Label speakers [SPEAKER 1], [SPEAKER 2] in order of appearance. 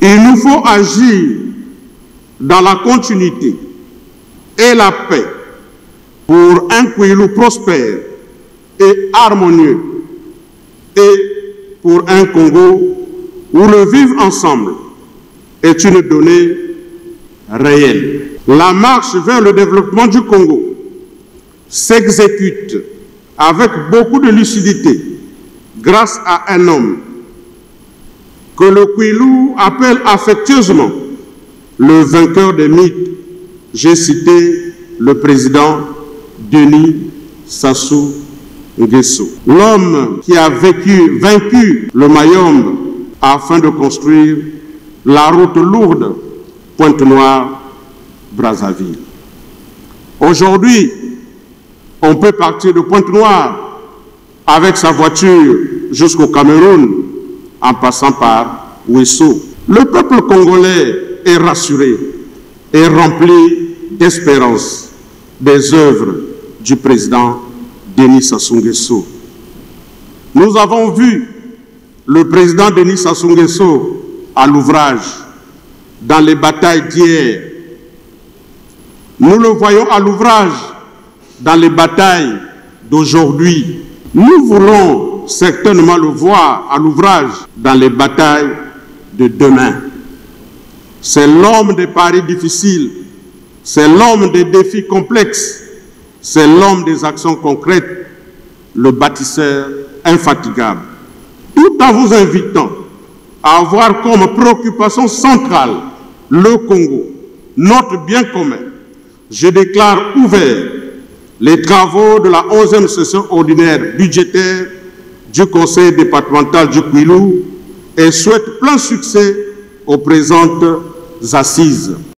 [SPEAKER 1] Il nous faut agir dans la continuité et la paix pour un Kwilu prospère et harmonieux et pour un Congo où le vivre ensemble est une donnée réelle. La marche vers le développement du Congo s'exécute avec beaucoup de lucidité grâce à un homme que le Kwilu appelle affectueusement le vainqueur des mythes. J'ai cité le président Denis Sassou Nguesso, l'homme qui a vaincu le Mayombe afin de construire la route lourde Pointe-Noire-Brazzaville. Aujourd'hui, on peut partir de Pointe-Noire avec sa voiture jusqu'au Cameroun en passant par Ouesso. Le peuple congolais est rassuré et rempli d'espérance des œuvres du président Denis Sassou Nguesso. Nous avons vu le président Denis Sassou Nguesso à l'ouvrage dans les batailles d'hier. Nous le voyons à l'ouvrage dans les batailles d'aujourd'hui. Nous voulons certainement le voir à l'ouvrage dans les batailles de demain. C'est l'homme des paris difficiles, c'est l'homme des défis complexes, c'est l'homme des actions concrètes, le bâtisseur infatigable. Tout en vous invitant à avoir comme préoccupation centrale le Congo, notre bien commun, je déclare ouvert les travaux de la 11e session ordinaire budgétaire du Conseil départemental du Kwilu et souhaite plein succès aux présentes assises.